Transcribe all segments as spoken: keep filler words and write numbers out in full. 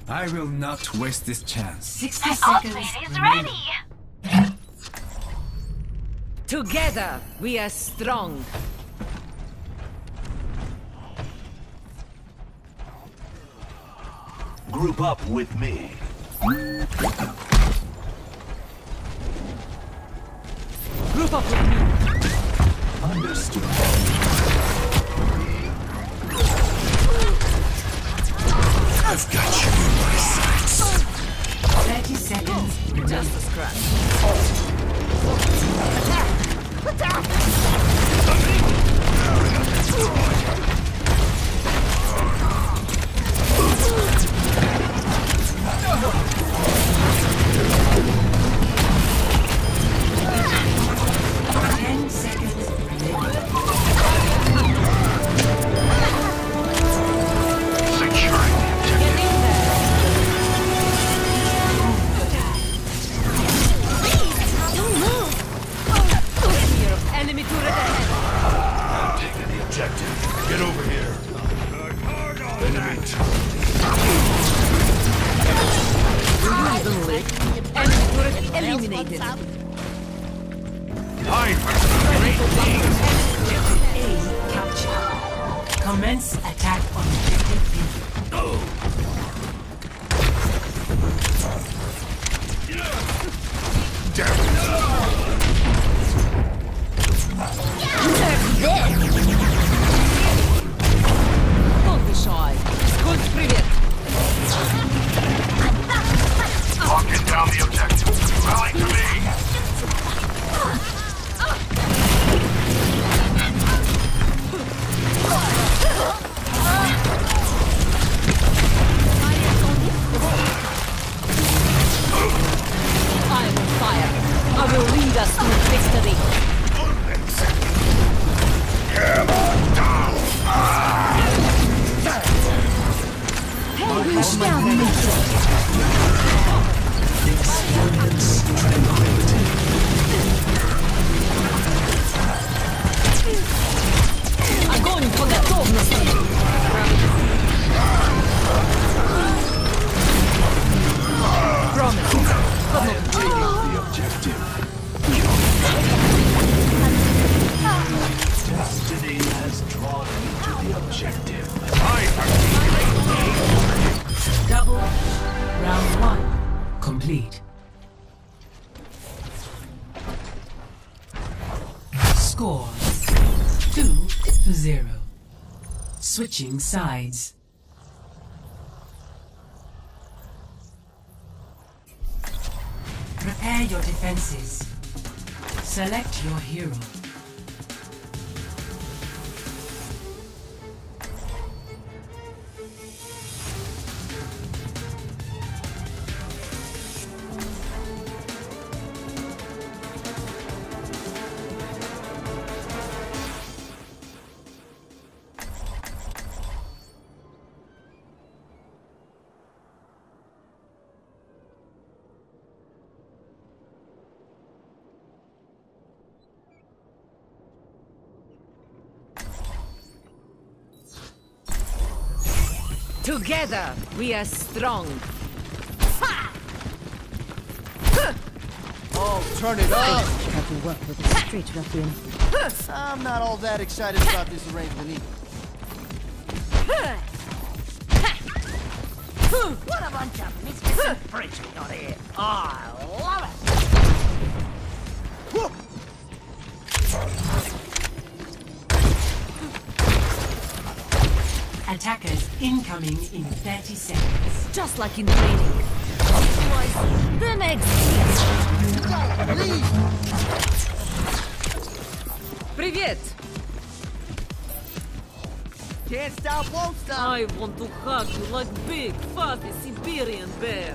I will not waste this chance. Sixty My seconds. ultimate is remaining. ready! Together, we are strong. Group up with me. Group up with me. Understood. I've got you in my sights. Thirty seconds. Just a scratch. Ten seconds remaining. Securing the objective. Enemy turret ahead. I'm taking the objective. Get over here. Enemy Evenly. Enemy turret eliminated. Hide. A capture. Commence attack on objective B. Don't be shy. Good привет. Locking down the objective. Rally to me. I am on fire. I will lead us to victory. We shall make Experience tranquility. Огонь по готовности. Promise. I am taking the objective. Destiny has drawn me to the objective. double. Round one complete. Score two to zero. Switching sides. Prepare your defenses. Select your hero. Together, we are strong. Oh, turn it up! Have to work with a straight ruffian. I'm not all that excited about this arrangement either. What a bunch of misfits and freaks we got here! I love it! Attackers incoming in thirty seconds. Just like in training. Otherwise, the next. Привет! Can't stop, won't stop! I want to hug you like big, fuzzy Siberian bear.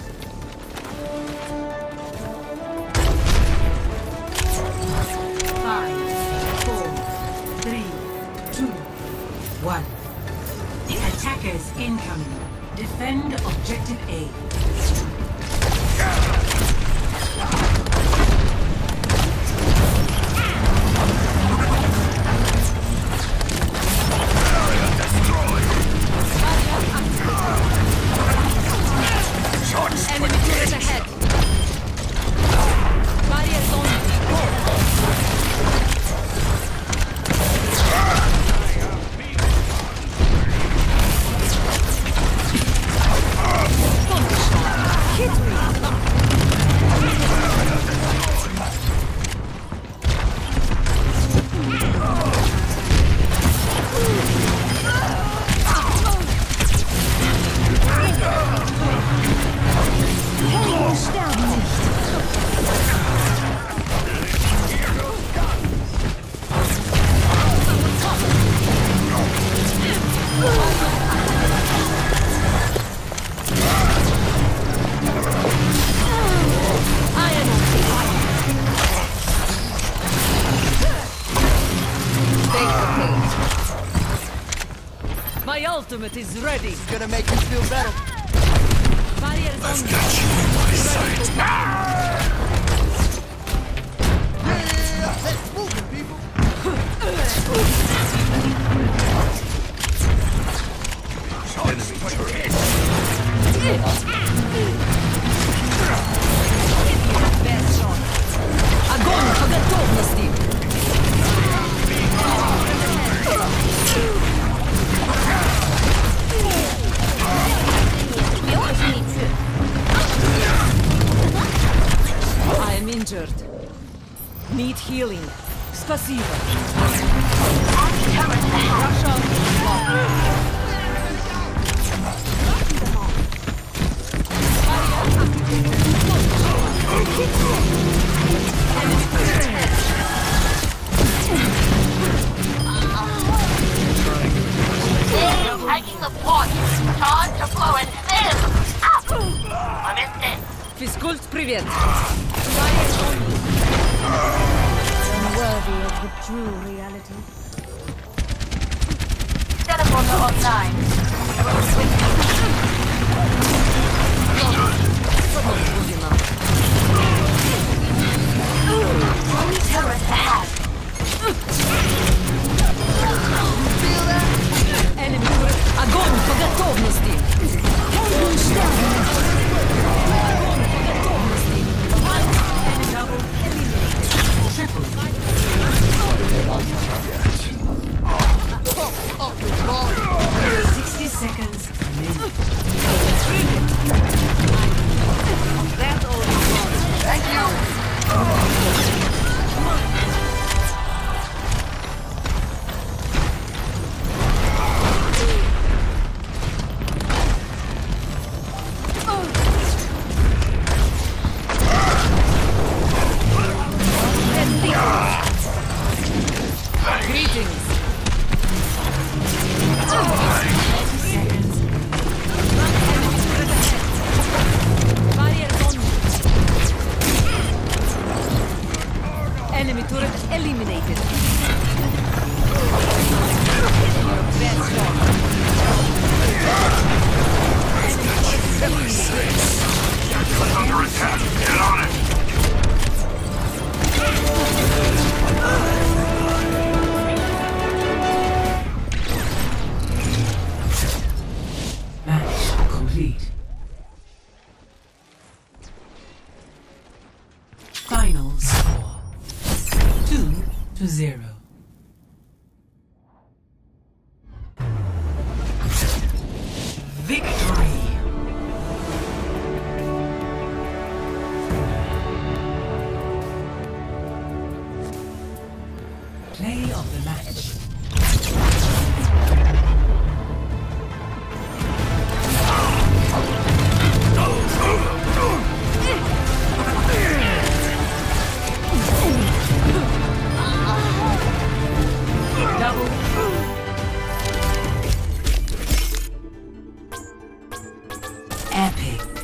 Five, four, three, two, one. Attackers incoming. Defend objective A. ultimate is ready. It's gonna make you feel better. Barriers on. I've got you in my sight. Yeah, let's move it, people. Enemy turret. Best shot. Огонь по готовности. I am injured. Need healing. Спасибо. Russia. Taking the point. Time to blow it thin. I missed it. Физкульт, привет. Unworthy of the true reality. Telephone online. Enemy turret ahead. Enemy turret. Огонь по готовности. Огонь по готовности. Double triple. Sixty seconds. That's all. Thank you. Greetings. Barriers on me. Enemy turret eliminated. Best shot. Under attack. Get on it. Match complete. Final score. Two to zero. Victory! Play of the match. Double. Epic.